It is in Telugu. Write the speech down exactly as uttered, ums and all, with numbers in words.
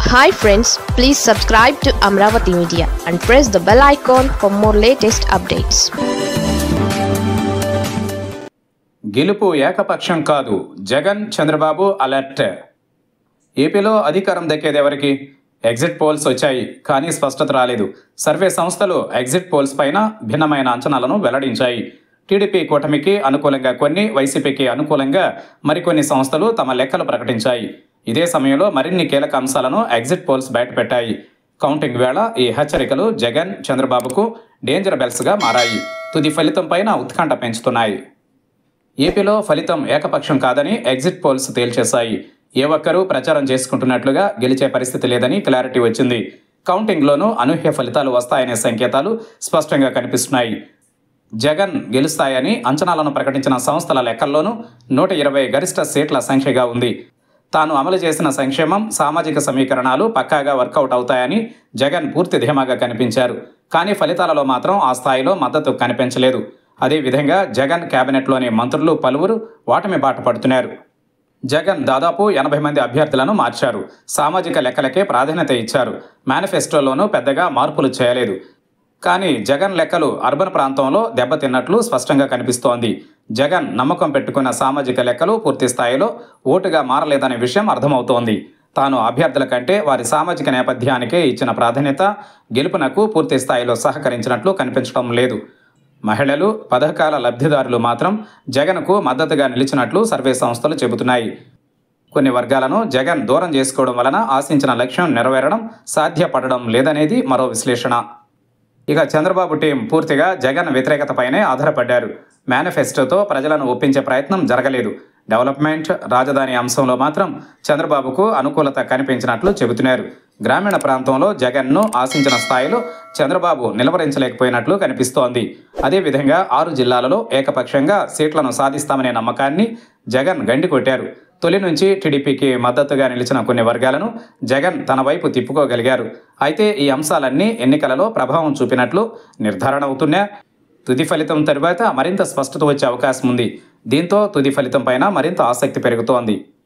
Hi friends, please subscribe to Amravati Media and press the bell icon for more latest updates. గెలుపు ఏకపక్షం కాదు, జగన్ చంద్రబాబు అలర్ట్. ఏపీలో అధికారం దక్కేది ఎవరికి? ఎగ్జిట్ పోల్స్ వచ్చాయి, కానీ స్పష్టత రాలేదు. సర్వే సంస్థలు ఎగ్జిట్ పోల్స్ పైన భిన్నమైన అంచనాలను వెల్లడించాయి. టీడీపీ కూటమికి అనుకూలంగా కొన్ని, వైసీపీకి అనుకూలంగా మరికొన్ని సంస్థలు తమ లెక్కలు ప్రకటించాయి. ఇదే సమయంలో మరిన్ని కీలక అంశాలను ఎగ్జిట్ పోల్స్ బయటపెట్టాయి. కౌంటింగ్ వేళ ఈ హెచ్చరికలు జగన్ చంద్రబాబుకు డేంజర్ బెల్స్గా మారాయి. తుది ఫలితం పైన ఉత్కంఠ పెంచుతున్నాయి. ఏపీలో ఫలితం ఏకపక్షం కాదని ఎగ్జిట్ పోల్స్ తేల్చేశాయి. ఏ ఒక్కరూ ప్రచారం చేసుకుంటున్నట్లుగా గెలిచే పరిస్థితి లేదని క్లారిటీ వచ్చింది. కౌంటింగ్లోనూ అనూహ్య ఫలితాలు వస్తాయనే సంకేతాలు స్పష్టంగా కనిపిస్తున్నాయి. జగన్ గెలుస్తాయని అంచనాలను ప్రకటించిన సంస్థల లెక్కల్లోనూ నూట ఇరవై గరిష్ట సీట్ల సంఖ్యగా ఉంది. తాను అమలు చేసిన సంక్షేమం, సామాజిక సమీకరణాలు పక్కాగా వర్కౌట్ అవుతాయని జగన్ పూర్తి ధీమాగా కనిపించారు. కానీ ఫలితాలలో మాత్రం ఆ స్థాయిలో మద్దతు కనిపించలేదు. అదేవిధంగా జగన్ కేబినెట్లోని మంత్రులు పలువురు ఓటమి బాట పడుతున్నారు. జగన్ దాదాపు ఎనభై మంది అభ్యర్థులను మార్చారు. సామాజిక లెక్కలకే ప్రాధాన్యత ఇచ్చారు. మేనిఫెస్టోలోనూ పెద్దగా మార్పులు చేయలేదు. కానీ జగన్ లెక్కలు అర్బన్ ప్రాంతంలో దెబ్బతిన్నట్లు స్పష్టంగా కనిపిస్తోంది. జగన్ నమ్మకం పెట్టుకున్న సామాజిక లెక్కలు పూర్తి స్థాయిలో ఓటుగా మారలేదనే విషయం అర్థమవుతోంది. తాను అభ్యర్థుల కంటే వారి సామాజిక నేపథ్యానికే ఇచ్చిన ప్రాధాన్యత గెలుపునకు పూర్తి స్థాయిలో సహకరించినట్లు కనిపించడం లేదు. మహిళలు, పథకాల లబ్ధిదారులు మాత్రం జగన్కు మద్దతుగా నిలిచినట్లు సర్వే సంస్థలు చెబుతున్నాయి. కొన్ని వర్గాలను జగన్ దూరం చేసుకోవడం వలన ఆశించిన లక్ష్యం నెరవేరడం సాధ్యపడడం లేదనేది మరో విశ్లేషణ. ఇక చంద్రబాబు టీం పూర్తిగా జగన్ వ్యతిరేకతపైనే ఆధారపడ్డారు. మేనిఫెస్టోతో ప్రజలను ఒప్పించే ప్రయత్నం జరగలేదు. డెవలప్మెంట్, రాజధాని అంశంలో మాత్రం చంద్రబాబుకు అనుకూలత కనిపించినట్లు చెబుతున్నారు. గ్రామీణ ప్రాంతంలో జగన్ను ఆశించిన స్థాయిలో చంద్రబాబు నిలవరించలేకపోయినట్లు కనిపిస్తోంది. అదేవిధంగా ఆరు జిల్లాలలో ఏకపక్షంగా సీట్లను సాధిస్తామనే నమ్మకాన్ని జగన్ గండికొట్టారు. తొలి నుంచి టీడీపీకి మద్దతుగా నిలిచిన కొన్ని వర్గాలను జగన్ తన వైపు తిప్పుకోగలిగారు. అయితే ఈ అంశాలన్నీ ఎన్నికలలో ప్రభావం చూపినట్లు నిర్ధారణ అవుతున్నా తుది ఫలితం తరువాత మరింత స్పష్టత వచ్చే అవకాశం ఉంది. దీంతో తుది ఫలితం పైన మరింత ఆసక్తి పెరుగుతోంది.